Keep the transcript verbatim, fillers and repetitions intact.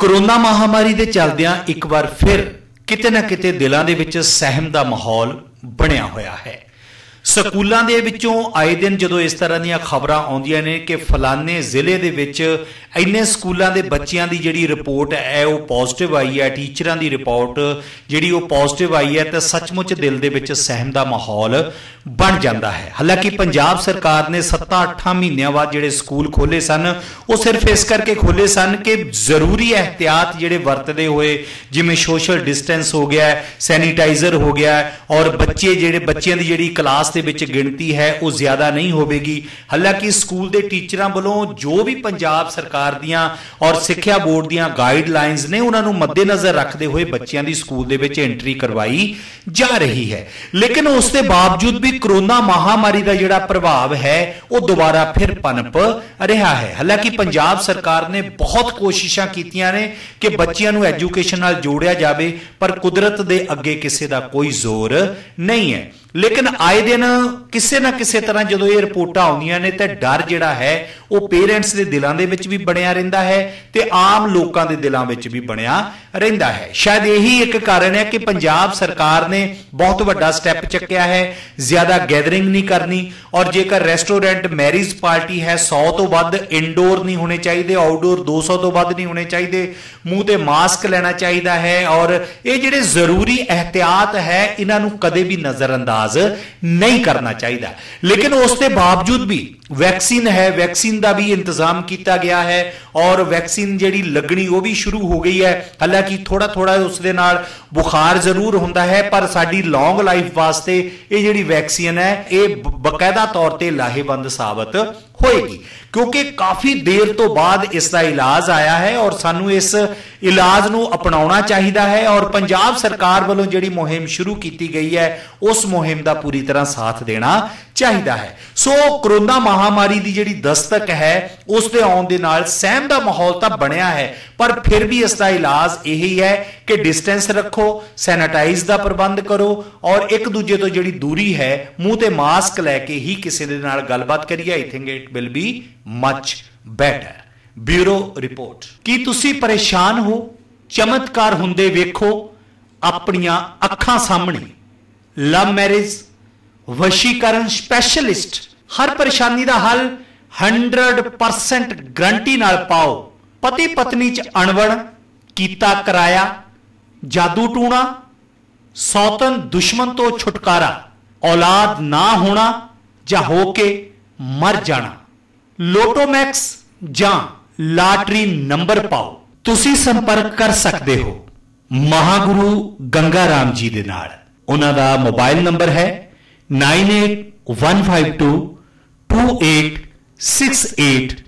Corona महामारी के चलदियां एक बार फिर किते ना किते दिलां दे विच सहम दा माहौल बनिया होया है। स्कूलों के विचों आए दिन जो इस तरह दी खबरां आउंदियां ने कि फलाने जिले दे विच इन्ने स्कूलों के बच्चों की जिहड़ी रिपोर्ट है वो पॉजिटिव आई है, टीचरां की रिपोर्ट जिहड़ी वो पॉजिटिव आई है, तो सचमुच दिल दे विच सहम दा माहौल बन जाता है। हालांकि पंजाब सरकार ने सत्तां अठां महीनों बाद जिहड़े स्कूल खोले सन वो सिर्फ इस करके खोले सन कि जरूरी एहतियात जिहड़े वरतदे होए, जिवें सोशल डिस्टेंस हो गया, सैनीटाइजर हो गया और बच्चे जिहड़े बच्चों की जिहड़ी क्लास दे विच गिणती है वो ज्यादा नहीं होगी। हालांकि स्कूल के टीचरां वालों जो भी पंजाब सरकार दियां और सिक्ख्या बोर्ड दियां गाइडलाइंस ने उन्होंने मद्देनजर रखते हुए बच्चों की स्कूल दे विच एंट्री करवाई जा रही है। लेकिन उसके बावजूद भी कोरोना महामारी का जिहड़ा प्रभाव है वो दोबारा फिर पनप रहा है। हालांकि पंजाब सरकार ने बहुत कोशिशां कीतियां ने कि बच्चों को एजुकेशन नाल जोड़िया जाए, पर कुदरत दे अगे किसी का कोई जोर नहीं है। लेकिन आए दिन किसी ना किसी तरह जो ये रिपोर्टां आउंदियां ने तो डर जिहड़ा है वो पेरेंट्स के दिलों के विच भी बनिया रहिंदा है ते आम लोगों के दिलों विच भी बनिया रहिंदा है। शायद यही एक कारण है कि पंजाब सरकार ने बहुत वड्डा स्टैप चुक्या है, ज्यादा गैदरिंग नहीं करनी, और जेकर रेस्टोरेंट मैरिज पार्टी है सौ तो वध इंडोर नहीं होने चाहिए, आउटडोर दो सौ तो वध नहीं होने चाहिए, मूँह ते मास्क लेना चाहिए है, और ये जिहड़े जरूरी एहतियात है इन्हां नूं कदे भी नजरअंदाज नहीं करना चाहिए। लेकिन उसके बावजूद भी वैक्सीन है, वैक्सीन का भी इंतजाम किया गया है और वैक्सीन जिहड़ी लगनी वो भी शुरू हो गई है। हालांकि थोड़ा थोड़ा उसदे नाल बुखार जरूर होंदा है, पर साडी लॉन्ग लाइफ वास्ते ये जिहड़ी वैक्सीन है ये बकायदा तौर पर लाहेवंद साबित होएगी, क्योंकि काफी देर तो बाद इसका इलाज आया है और सानू इस इलाज नूं अपनाउणा चाहिए है। और पंजाब सरकार वालों जिहड़ी मुहिम शुरू की गई है उस मुहिम का पूरी तरह साथ देना चाहिए है। सो कोरोना महामारी की जिहड़ी दस्तक है उसके आउण दे नाल सहम दा माहौल तो बनिया है, पर फिर भी इसका इलाज यही है कि डिस्टेंस रखो, सैनिटाइज का प्रबंध करो और एक दूजे तो जिहड़ी दूरी है मूँह ते मास्क लैके ही किसी दे नाल गलबात करिए। I think it will be much better. Bureau report. की तुसी परेशान हो? चमत्कार हुंदे वेखो अपनियां अखां सामने। लव मैरिज, वशीकरण स्पैशलिस्ट, हर परेशानी का हल हंड्रड परसेंट गारंटी नाल पाओ। पति पत्नी च अणबण, कीता कराया, जादू टूणा, सौतन दुश्मन तो छुटकारा, औलाद ना होना जा होके मर जाना, लोटोमैक्स जां लाटरी नंबर पाओ। तुसी संपर्क कर सकते हो महागुरु गंगा राम जी दे नाल। उन्हां दा मोबाइल नंबर है nine eight one five two two eight six eight